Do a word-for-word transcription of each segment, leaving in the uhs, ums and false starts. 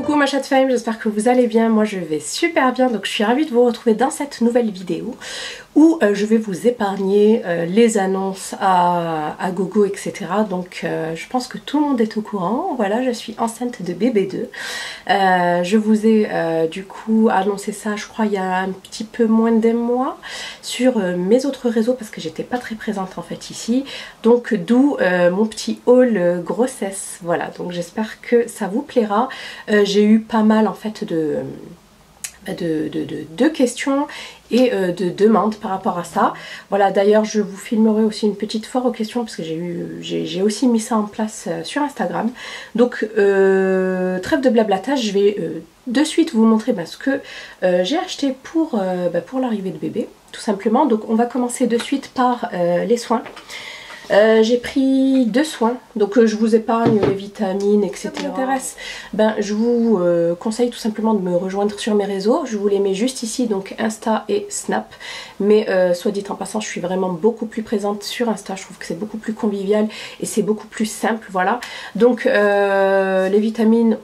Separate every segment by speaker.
Speaker 1: Coucou ma chatte femme, j'espère que vous allez bien, moi je vais super bien, donc je suis ravie de vous retrouver dans cette nouvelle vidéo où euh, je vais vous épargner euh, les annonces à, à gogo, et cetera. Donc euh, je pense que tout le monde est au courant, voilà, je suis enceinte de bébé deux. Euh, je vous ai euh, du coup annoncé ça, je crois, il y a un petit peu moins d'un mois sur euh, mes autres réseaux parce que j'étais pas très présente en fait ici. Donc d'où euh, mon petit haul euh, grossesse, voilà, donc j'espère que ça vous plaira. Euh, j'ai eu pas mal en fait de... De, de, de, de questions et euh, de demandes par rapport à ça. Voilà, d'ailleurs je vous filmerai aussi une petite foire aux questions parce que j'ai eu j'ai aussi mis ça en place euh, sur Instagram. Donc euh, trêve de blablatage, je vais euh, de suite vous montrer bah, ce que euh, j'ai acheté pour, euh, bah, pour l'arrivée de bébé, tout simplement. Donc on va commencer de suite par euh, les soins. Euh, j'ai pris deux soins, donc euh, je vous épargne les vitamines, et cetera. Si ça vous intéresse, ben, je vous euh, conseille tout simplement de me rejoindre sur mes réseaux. Je vous les mets juste ici, donc Insta et Snap. Mais euh, soit dit en passant, je suis vraiment beaucoup plus présente sur Insta. Je trouve que c'est beaucoup plus convivial et c'est beaucoup plus simple, voilà. Donc euh, les vitamines,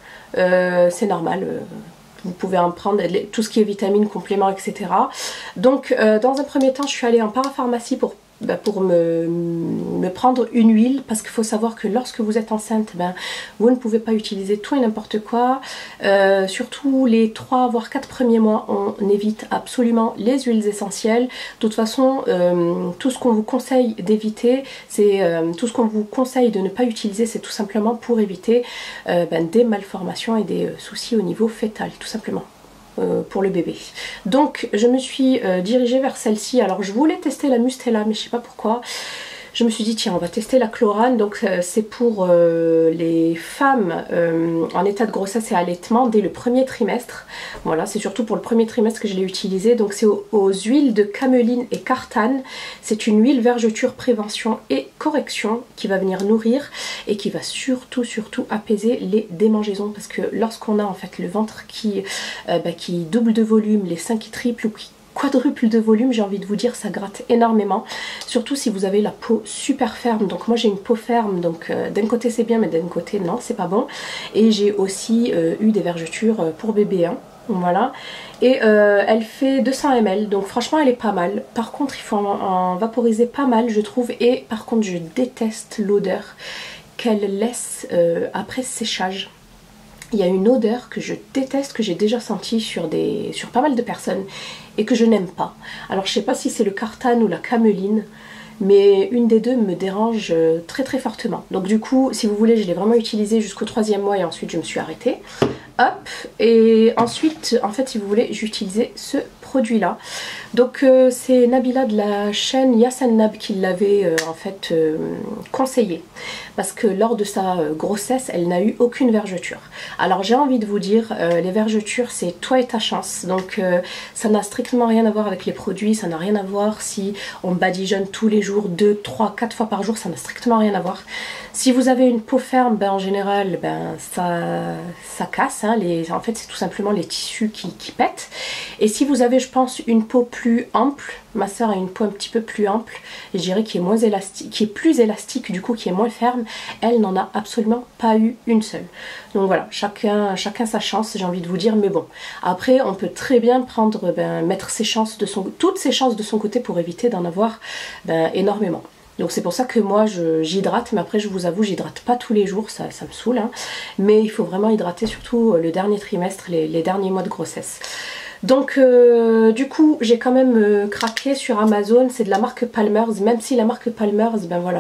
Speaker 1: euh, c'est normal. Euh, Vous pouvez en prendre tout ce qui est vitamines, compléments, et cetera. Donc euh, dans un premier temps, je suis allée en parapharmacie pour Bah pour me, me prendre une huile, parce qu'il faut savoir que lorsque vous êtes enceinte, ben, vous ne pouvez pas utiliser tout et n'importe quoi. Euh, surtout les trois voire quatre premiers mois, on évite absolument les huiles essentielles. De toute façon, euh, tout ce qu'on vous conseille d'éviter, c'est euh, tout ce qu'on vous conseille de ne pas utiliser, c'est tout simplement pour éviter euh, ben, des malformations et des euh, soucis au niveau fœtal, tout simplement. Euh, pour le bébé. Donc je me suis euh, dirigée vers celle-ci. Alors je voulais tester la Mustela mais je sais pas pourquoi. Je me suis dit tiens, on va tester la Chlorane. Donc euh, c'est pour euh, les femmes euh, en état de grossesse et allaitement dès le premier trimestre. Voilà, c'est surtout pour le premier trimestre que je l'ai utilisé. Donc c'est aux, aux huiles de cameline et cartane. C'est une huile vergeture prévention et correction qui va venir nourrir et qui va surtout surtout apaiser les démangeaisons, parce que lorsqu'on a en fait le ventre qui, euh, bah, qui double de volume, les seins qui triplent ou qui quadruple de volume, j'ai envie de vous dire, ça gratte énormément, surtout si vous avez la peau super ferme. Donc moi j'ai une peau ferme, donc euh, d'un côté c'est bien mais d'un côté non, c'est pas bon. Et j'ai aussi euh, eu des vergetures pour bébé un, voilà, et euh, elle fait deux cents millilitres, donc franchement elle est pas mal. Par contre il faut en, en vaporiser pas mal je trouve, et par contre je déteste l'odeur qu'elle laisse euh, après séchage. Il y a une odeur que je déteste, que j'ai déjà sentie sur, des, sur pas mal de personnes et que je n'aime pas. Alors je sais pas si c'est le cartane ou la cameline, mais une des deux me dérange très très fortement. Donc du coup, si vous voulez, je l'ai vraiment utilisé jusqu'au troisième mois et ensuite je me suis arrêtée. Hop, et ensuite, en fait, si vous voulez, j'ai utilisé ce produit là. Donc euh, c'est Nabila de la chaîne Yassen Nab qui l'avait euh, en fait euh, conseillé, parce que lors de sa euh, grossesse elle n'a eu aucune vergeture. Alors j'ai envie de vous dire, euh, les vergetures c'est toi et ta chance, donc euh, ça n'a strictement rien à voir avec les produits, ça n'a rien à voir si on badigeonne tous les jours, deux, trois, quatre fois par jour, ça n'a strictement rien à voir. Si vous avez une peau ferme, ben, en général ben, ça, ça casse, hein, les, en fait c'est tout simplement les tissus qui, qui pètent. Et si vous avez, je pense, une peau plus ample, ma soeur a une peau un petit peu plus ample, je dirais qui est moins élastique, qui est plus élastique du coup, qui est moins ferme, elle n'en a absolument pas eu une seule. Donc voilà, chacun, chacun sa chance, j'ai envie de vous dire, mais bon. Après on peut très bien prendre, ben, mettre ses chances de son, toutes ses chances de son côté pour éviter d'en avoir ben, énormément. Donc c'est pour ça que moi j'hydrate, mais après je vous avoue j'hydrate pas tous les jours, ça, ça me saoule, hein. Mais il faut vraiment hydrater surtout le dernier trimestre, les, les derniers mois de grossesse. Donc euh, du coup j'ai quand même euh, craqué sur Amazon, c'est de la marque Palmer's, même si la marque Palmer's, ben voilà,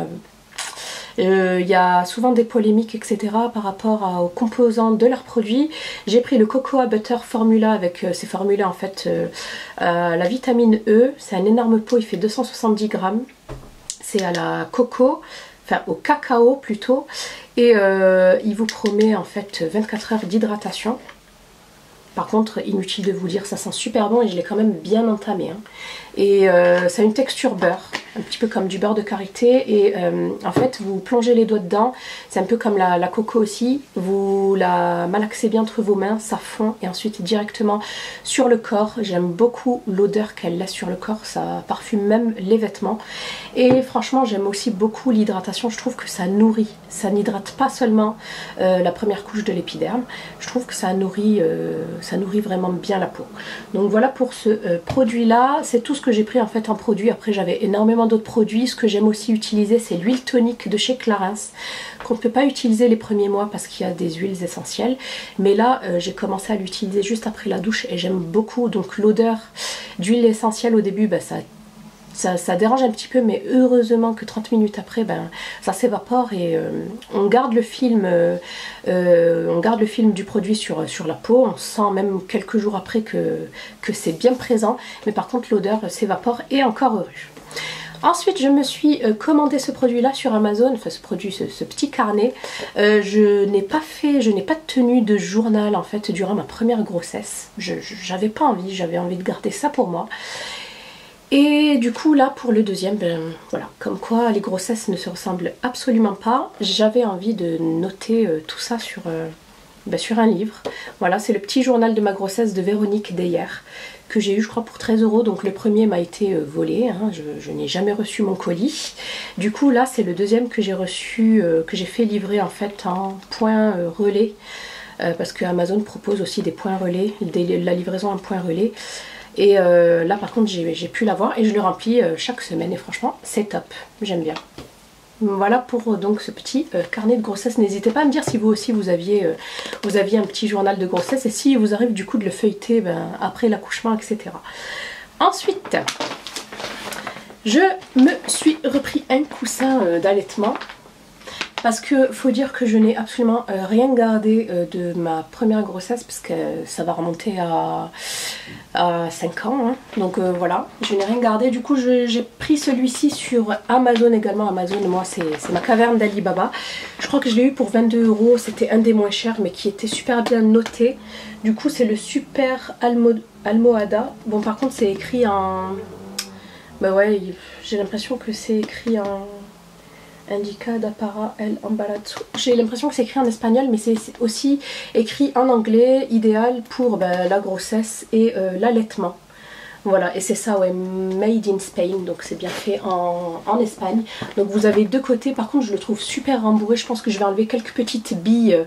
Speaker 1: il euh, y a souvent des polémiques et cetera par rapport à, aux composants de leurs produits. J'ai pris le Cocoa Butter Formula avec euh, ces formulas en fait, euh, euh, la vitamine E, c'est un énorme pot, il fait deux cent soixante-dix grammes. C'est à la coco, enfin au cacao plutôt, et euh, il vous promet en fait vingt-quatre heures d'hydratation. Par contre, inutile de vous dire, ça sent super bon et je l'ai quand même bien entamé, hein. Et euh, ça a une texture beurre, un petit peu comme du beurre de karité. Et euh, en fait, vous plongez les doigts dedans. C'est un peu comme la, la coco aussi. Vous la malaxez bien entre vos mains, ça fond. Et ensuite, directement sur le corps. J'aime beaucoup l'odeur qu'elle laisse sur le corps. Ça parfume même les vêtements. Et franchement, j'aime aussi beaucoup l'hydratation. Je trouve que ça nourrit. Ça n'hydrate pas seulement euh, la première couche de l'épiderme. Je trouve que ça nourrit, euh, ça nourrit vraiment bien la peau. Donc voilà pour ce euh, produit là, c'est tout ce que j'ai pris en fait en produit. Après j'avais énormément d'autres produits. Ce que j'aime aussi utiliser, c'est l'huile tonique de chez Clarins, qu'on ne peut pas utiliser les premiers mois parce qu'il y a des huiles essentielles, mais là euh, j'ai commencé à l'utiliser juste après la douche et j'aime beaucoup. Donc l'odeur d'huile essentielle au début, bah, ça Ça, ça dérange un petit peu, mais heureusement que trente minutes après, ben, ça s'évapore et euh, on garde le film, euh, euh, on garde le film du produit sur, sur la peau. On sent même quelques jours après que, que c'est bien présent, mais par contre l'odeur s'évapore et encore heureux. Ensuite, je me suis euh, commandé ce produit-là sur Amazon, enfin ce produit, ce, ce petit carnet. Euh, je n'ai pas fait, je n'ai pas tenu de journal en fait durant ma première grossesse. Je j'avais pas envie, j'avais envie de garder ça pour moi. Et du coup là pour le deuxième, ben voilà, comme quoi les grossesses ne se ressemblent absolument pas. J'avais envie de noter euh, tout ça sur, euh, ben, sur un livre. Voilà, c'est le petit journal de ma grossesse de Véronique Deyer que j'ai eu je crois pour treize euros. Donc le premier m'a été euh, volé, hein, je, je n'ai jamais reçu mon colis. Du coup là c'est le deuxième que j'ai reçu, euh, que j'ai fait livrer en fait en point euh, relais. Euh, parce que Amazon propose aussi des points relais, des, la livraison en point relais. Et euh, là par contre j'ai pu l'avoir et je le remplis euh, chaque semaine et franchement c'est top, j'aime bien. Voilà pour euh, donc ce petit euh, carnet de grossesse. N'hésitez pas à me dire si vous aussi vous aviez, euh, vous aviez un petit journal de grossesse et si vous arrive du coup de le feuilleter ben, après l'accouchement, et cetera. Ensuite, je me suis repris un coussin euh, d'allaitement. Parce que faut dire que je n'ai absolument euh, rien gardé euh, de ma première grossesse, parce que ça va remonter à, à cinq ans. Hein. Donc euh, voilà, je n'ai rien gardé. Du coup, j'ai pris celui-ci sur Amazon également. Amazon, moi, c'est ma caverne d'Alibaba. Je crois que je l'ai eu pour vingt-deux euros. C'était un des moins chers, mais qui était super bien noté. Du coup, c'est le Super Almo Almohada. Bon, par contre, c'est écrit en... Bah ouais, j'ai l'impression que c'est écrit en... Indicada para el embarazo. J'ai l'impression que c'est écrit en espagnol, mais c'est aussi écrit en anglais, idéal pour ben, la grossesse et euh, l'allaitement. Voilà, et c'est ça, ouais, made in Spain, donc c'est bien fait en, en Espagne. Donc vous avez deux côtés, par contre je le trouve super rembourré. Je pense que je vais enlever quelques petites billes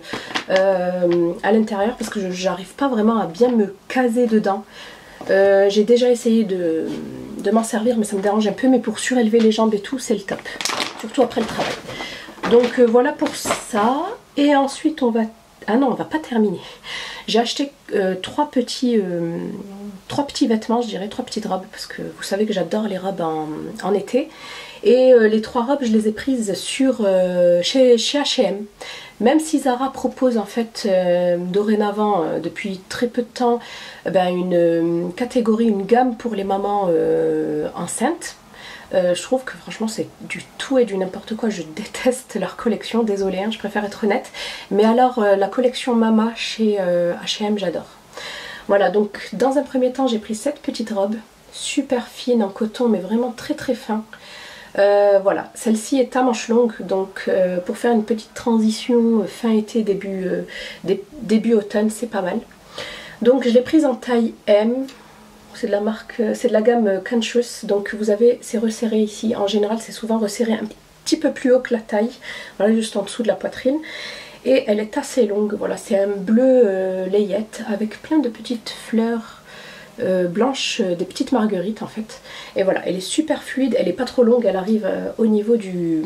Speaker 1: euh, à l'intérieur parce que j'arrive pas vraiment à bien me caser dedans. Euh, j'ai déjà essayé de, de m'en servir, mais ça me dérange un peu, mais pour surélever les jambes et tout, c'est le top. Surtout après le travail. Donc euh, voilà pour ça. Et ensuite on va... Ah non, on va pas terminer. J'ai acheté euh, trois, petits, euh, trois petits vêtements, je dirais, trois petites robes, parce que vous savez que j'adore les robes en, en été. Et euh, les trois robes, je les ai prises sur, euh, chez, chez H et M. Même si Zara propose en fait euh, dorénavant, euh, depuis très peu de temps, euh, ben, une, une catégorie, une gamme pour les mamans euh, enceintes. Euh, je trouve que franchement c'est du tout et du n'importe quoi. Je déteste leur collection, désolée, hein, je préfère être honnête. Mais alors euh, la collection Mama chez euh, H et M, j'adore. Voilà, donc dans un premier temps j'ai pris cette petite robe, super fine en coton mais vraiment très très fin. Euh, voilà, celle-ci est à manches longues, donc euh, pour faire une petite transition euh, fin été, début, euh, dé début automne, c'est pas mal. Donc je l'ai prise en taille M. C'est de la marque, c'est de la gamme Conscious, donc vous avez, c'est resserré ici. En général, c'est souvent resserré un petit peu plus haut que la taille, voilà, juste en dessous de la poitrine. Et elle est assez longue, voilà, c'est un bleu euh, layette avec plein de petites fleurs euh, blanches, euh, des petites marguerites en fait. Et voilà, elle est super fluide, elle est pas trop longue, elle arrive euh, au niveau du,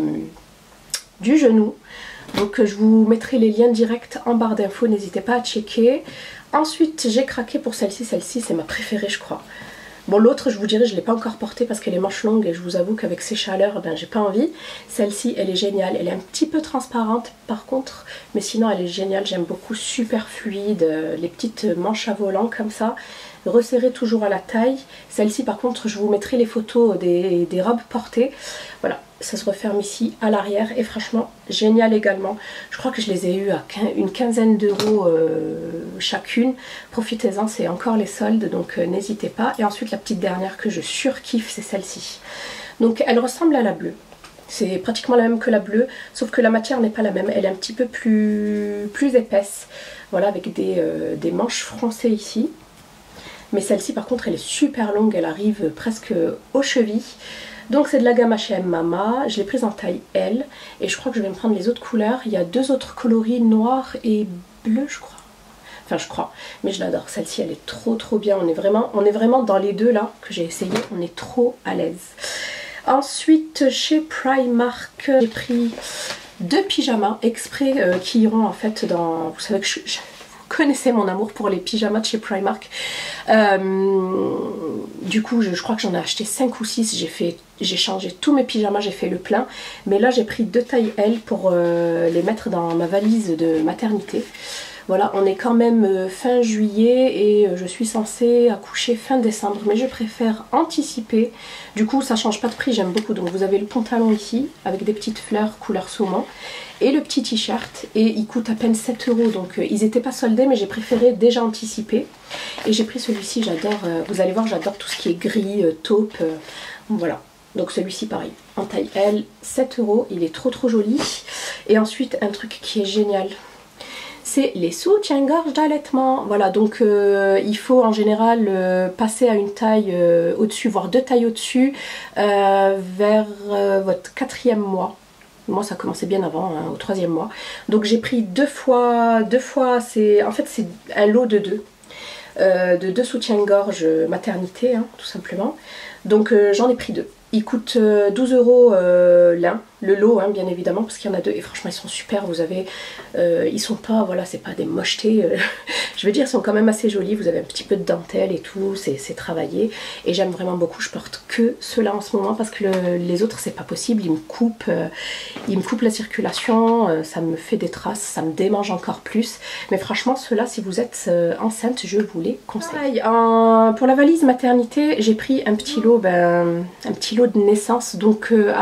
Speaker 1: du genou. Donc euh, je vous mettrai les liens directs en barre d'infos, n'hésitez pas à checker. Ensuite j'ai craqué pour celle-ci, celle-ci c'est ma préférée je crois. Bon l'autre je vous dirais je ne l'ai pas encore portée parce qu'elle est manche longue et je vous avoue qu'avec ces chaleurs ben j'ai pas envie. Celle-ci elle est géniale, elle est un petit peu transparente par contre, mais sinon elle est géniale, j'aime beaucoup, super fluide, les petites manches à volant comme ça, resserrées toujours à la taille. Celle-ci par contre je vous mettrai les photos des, des robes portées, voilà. Ça se referme ici à l'arrière et franchement génial également. Je crois que je les ai eu à une quinzaine d'euros euh, chacune. Profitez-en, c'est encore les soldes, donc euh, n'hésitez pas. Et ensuite la petite dernière que je surkiffe, c'est celle-ci. Donc elle ressemble à la bleue. C'est pratiquement la même que la bleue, sauf que la matière n'est pas la même. Elle est un petit peu plus, plus épaisse. Voilà, avec des, euh, des manches froncées ici. Mais celle-ci, par contre, elle est super longue. Elle arrive presque aux chevilles. Donc c'est de la gamme H et M Mama. Je l'ai prise en taille L. Et je crois que je vais me prendre les autres couleurs. Il y a deux autres coloris, noir et bleu, je crois. Enfin, je crois. Mais je l'adore. Celle-ci, elle est trop, trop bien. On est vraiment, on est vraiment dans les deux, là, que j'ai essayé. On est trop à l'aise. Ensuite, chez Primark, j'ai pris deux pyjamas exprès euh, qui iront en fait dans... Vous savez que je, je, vous connaissez mon amour pour les pyjamas de chez Primark. Euh, du coup, je, je crois que j'en ai acheté cinq ou six. J'ai fait, j'ai changé tous mes pyjamas, j'ai fait le plein. Mais là, j'ai pris deux tailles L pour euh, les mettre dans ma valise de maternité. Voilà, on est quand même fin juillet et je suis censée accoucher fin décembre, mais je préfère anticiper. Du coup, ça change pas de prix, j'aime beaucoup. Donc vous avez le pantalon ici, avec des petites fleurs couleur saumon, et le petit t-shirt, et il coûte à peine sept euros. Donc euh, ils n'étaient pas soldés, mais j'ai préféré déjà anticiper. Et j'ai pris celui-ci, j'adore, euh, vous allez voir, j'adore tout ce qui est gris, euh, taupe, euh, voilà. Donc celui-ci pareil, en taille L, sept euros, il est trop trop joli. Et ensuite, un truc qui est génial, c'est les soutiens-gorge d'allaitement. Voilà, donc euh, il faut en général euh, passer à une taille euh, au-dessus, voire deux tailles au-dessus, euh, vers euh, votre quatrième mois. Moi ça commençait bien avant, hein, au troisième mois. Donc j'ai pris deux fois, deux fois, c'est en fait c'est un lot de deux. Euh, de deux soutiens-gorge maternité, hein, tout simplement. Donc euh, j'en ai pris deux. Ils coûtent euh, douze euros euh, l'un, le lot hein, bien évidemment, parce qu'il y en a deux et franchement ils sont super. Vous avez, euh, ils sont pas, voilà, c'est pas des mochetés, euh, je veux dire, ils sont quand même assez jolis. Vous avez un petit peu de dentelle et tout, c'est travaillé et j'aime vraiment beaucoup. Je porte que ceux-là en ce moment parce que le, les autres c'est pas possible, ils me coupent, euh, ils me coupent la circulation, euh, ça me fait des traces, ça me démange encore plus. Mais franchement ceux-là, si vous êtes euh, enceinte, je vous les conseille. Pareil, en, pour la valise maternité, j'ai pris un petit lot, ben, un petit lot de naissance. Donc euh,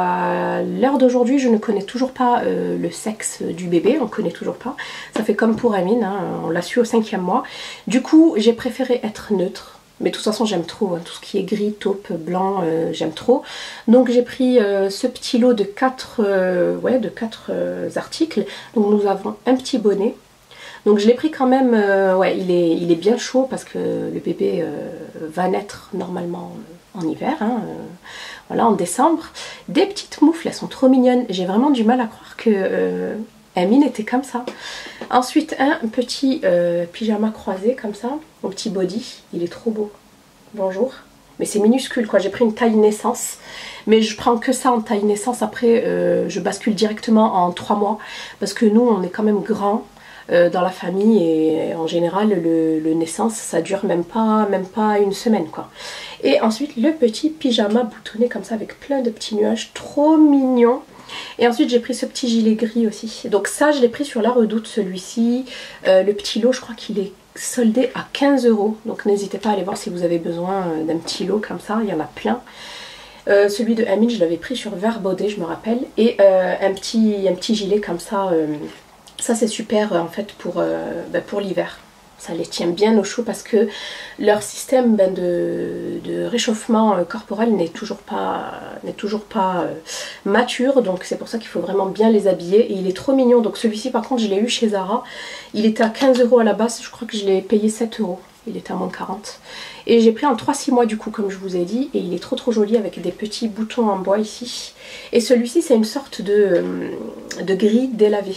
Speaker 1: à l'heure d'aujourd'hui je ne connais toujours pas euh, le sexe du bébé, on connaît toujours pas, ça fait comme pour Amine, hein, on l'a su au cinquième mois. Du coup j'ai préféré être neutre, mais de toute façon j'aime trop, hein, tout ce qui est gris, taupe, blanc, euh, j'aime trop. Donc j'ai pris euh, ce petit lot de quatre euh, ouais, de quatre euh, articles. Donc nous avons un petit bonnet. Donc je l'ai pris quand même, euh, ouais, il est, il est bien chaud parce que le bébé euh, va naître normalement euh, en hiver, hein, euh, voilà, en décembre. Des petites moufles, elles sont trop mignonnes. J'ai vraiment du mal à croire que euh, Amine était comme ça. Ensuite un petit euh, pyjama croisé comme ça, mon petit body, il est trop beau. Bonjour. Mais c'est minuscule quoi, j'ai pris une taille naissance. Mais je prends que ça en taille naissance, après euh, je bascule directement en trois mois. Parce que nous on est quand même grands. Euh, dans la famille et en général le, le naissance ça dure même pas même pas une semaine quoi. Et ensuite le petit pyjama boutonné comme ça avec plein de petits nuages, trop mignon. Et ensuite j'ai pris ce petit gilet gris aussi, donc ça je l'ai pris sur la Redoute celui-ci. Euh, le petit lot je crois qu'il est soldé à quinze euros, donc n'hésitez pas à aller voir si vous avez besoin d'un petit lot comme ça, il y en a plein. Euh, celui de Amine je l'avais pris sur Verbaudet je me rappelle, et euh, un, petit, un petit gilet comme ça. euh, Ça c'est super en fait pour, euh, ben, pour l'hiver. Ça les tient bien au chaud parce que leur système ben, de, de réchauffement euh, corporel n'est toujours pas, n'est toujours pas euh, mature. Donc c'est pour ça qu'il faut vraiment bien les habiller. Et il est trop mignon. Donc celui-ci par contre je l'ai eu chez Zara. Il était à quinze euros à la base. Je crois que je l'ai payé sept euros. Il était à moins quarante. Et j'ai pris en trois six mois du coup comme je vous ai dit. Et il est trop trop joli avec des petits boutons en bois ici. Et celui-ci c'est une sorte de, de grille délavée.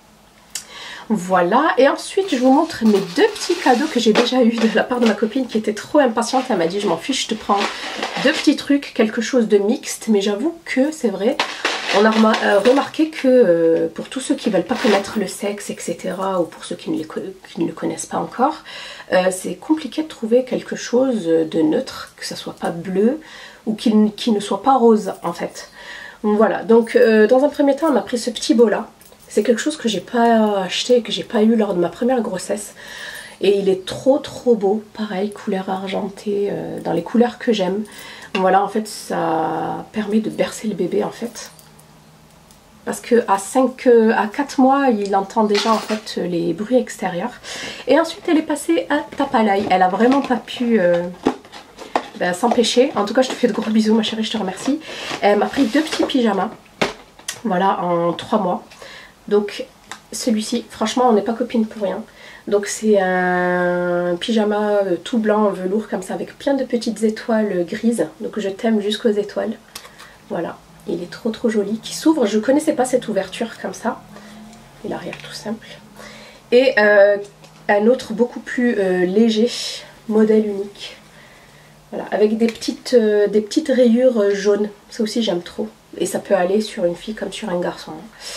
Speaker 1: Voilà, et ensuite je vous montre mes deux petits cadeaux que j'ai déjà eu de la part de ma copine qui était trop impatiente. Elle m'a dit je m'en fiche, je te prends deux petits trucs, quelque chose de mixte. Mais j'avoue que c'est vrai, on a remarqué que euh, pour tous ceux qui ne veulent pas connaître le sexe, et cetera, ou pour ceux qui ne, les, qui ne le connaissent pas encore, euh, c'est compliqué de trouver quelque chose de neutre, que ça soit pas bleu ou qui, qui ne soit pas rose en fait. Voilà, donc euh, dans un premier temps on m'a pris ce petit beau là. C'est quelque chose que j'ai pas acheté et que j'ai pas eu lors de ma première grossesse. Et il est trop trop beau. Pareil, couleur argentée, euh, dans les couleurs que j'aime. Voilà, en fait, ça permet de bercer le bébé en fait. Parce que à, cinq, à quatre mois, il entend déjà en fait les bruits extérieurs. Et ensuite, elle est passée à tape à l'œil. Elle a vraiment pas pu... Euh, ben, sans péché. En tout cas, je te fais de gros bisous ma chérie, je te remercie. Elle m'a pris deux petits pyjamas, voilà, en trois mois. Donc celui-ci, franchement, on n'est pas copines pour rien. Donc c'est un pyjama tout blanc en velours comme ça avec plein de petites étoiles grises. Donc je t'aime jusqu'aux étoiles. Voilà, il est trop trop joli. Qui s'ouvre, je ne connaissais pas cette ouverture comme ça. Et l'arrière tout simple. Et euh, un autre beaucoup plus euh, léger, modèle unique. Voilà, avec des petites, euh, des petites rayures jaunes. Ça aussi j'aime trop. Et ça peut aller sur une fille comme sur un garçon.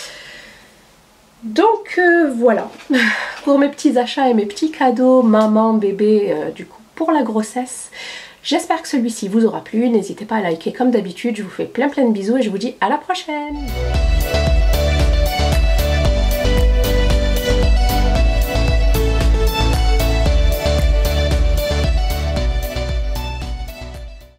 Speaker 1: Donc euh, voilà, pour mes petits achats et mes petits cadeaux maman, bébé, euh, du coup pour la grossesse. J'espère que celui-ci vous aura plu, n'hésitez pas à liker comme d'habitude, je vous fais plein plein de bisous et je vous dis à la prochaine.